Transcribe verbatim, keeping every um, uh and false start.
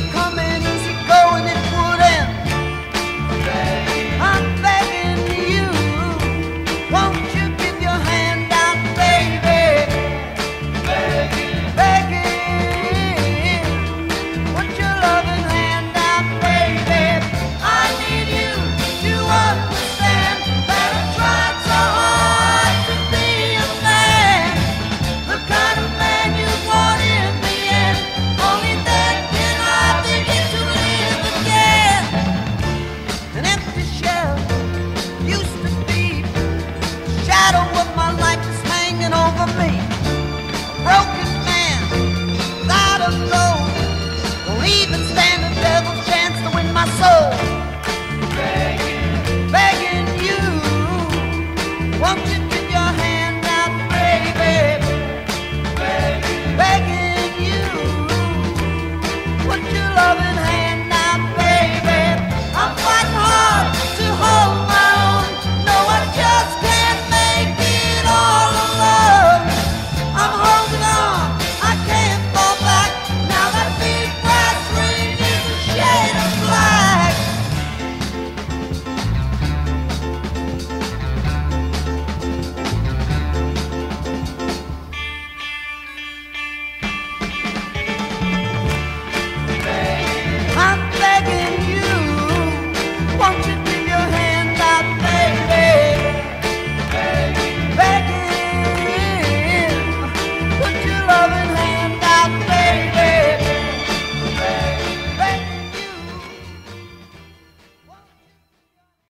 coming, easy going, it would end. I'm begging you, won't you give your hand out, baby? Begging, put your loving hand out, baby. I need you to understand that I tried so hard to be a man, the kind of man you want in the end. Only then can I begin to live again. An empty shell used to be the shadow of my life is hanging over me. A broken man without a soul, don't even stand a devil's chance to win my soul.